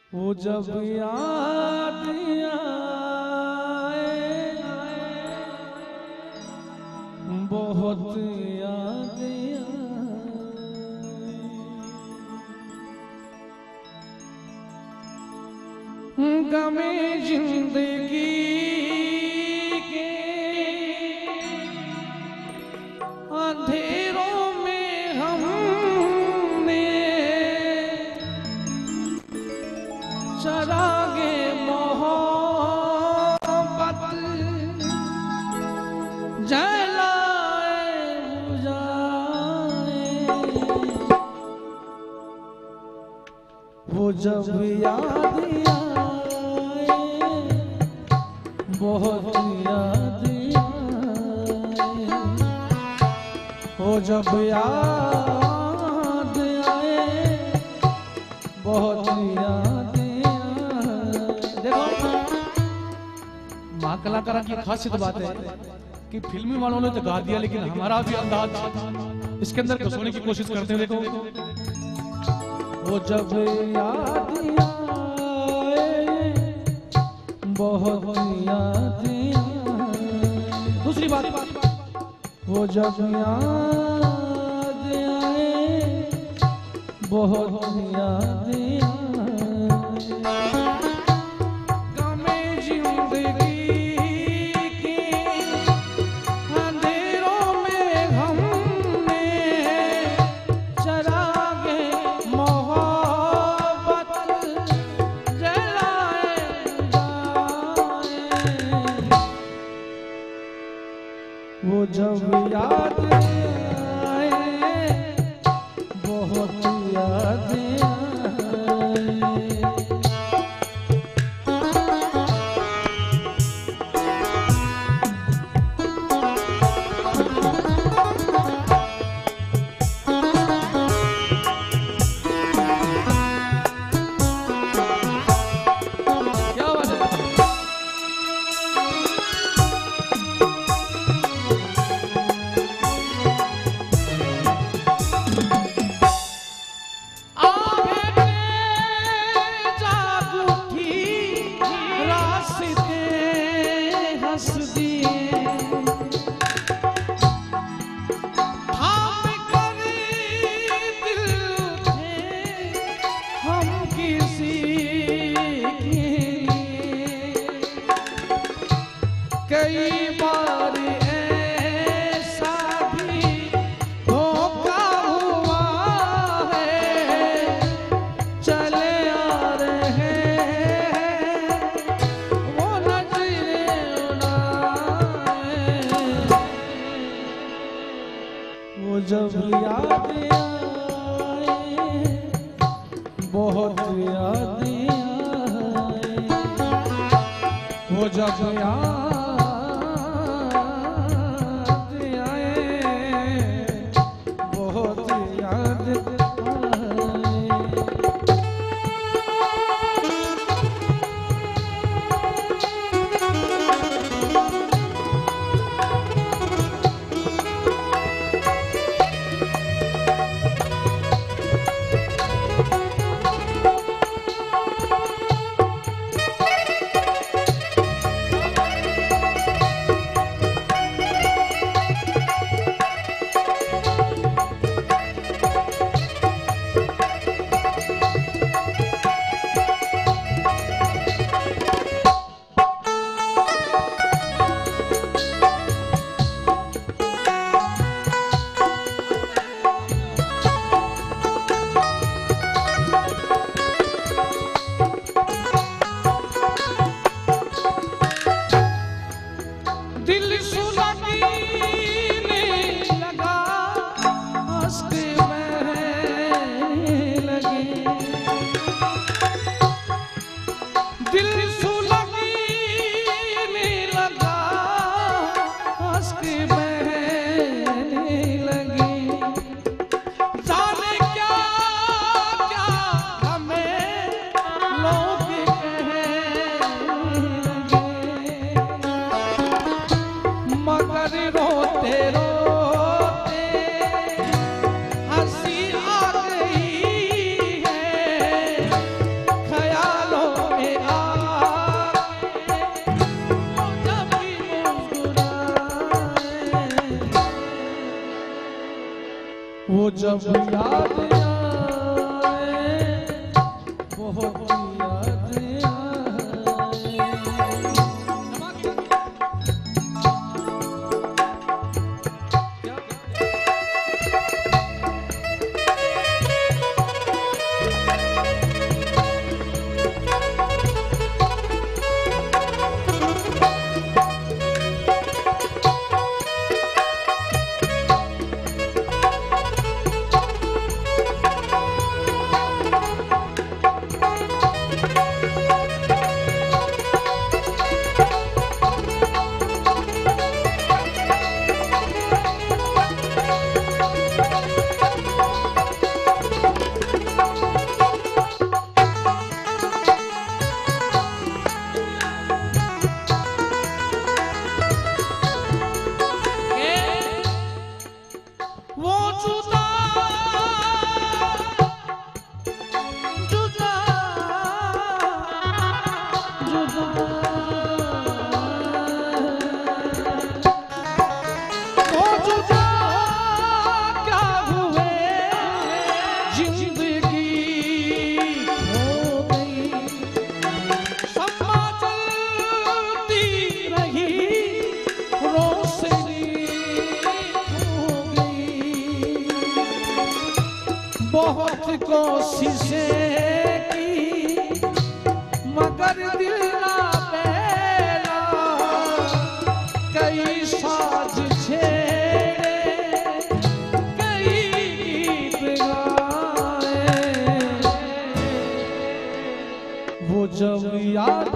वो जब याद आए बहुत याद आए गमे जिंदगी के अंधेरों में हमने चरागे मोहब्बत जलाए बुझाए वो जब याद आए बहुत याद आए वो जब याद आए बहुत याद मां कलाकारा की खासियत बात है कि फिल्मी वालों ने तो गा दिया लेकिन हमारा भी अंदाज इसके अंदर घुसने की कोशिश करते हैं। देखो वो जब याद आए बहुत याद आए। दूसरी बात वो जब याद आए बहुत याद आए गमे जिंदगी वो जब याद आए बहुत याद कई बार ऐसा भी धोखा हुआ है चले आ रहे हैं वो नजरें उड़ाए वो जब याद आए बहुत याद आए वो जब याद जब याद आए बहुत याद बहुत कोशिशें की मगर दिल ना पहला, कई साज छेड़े कई गीत गाए, वो जब याद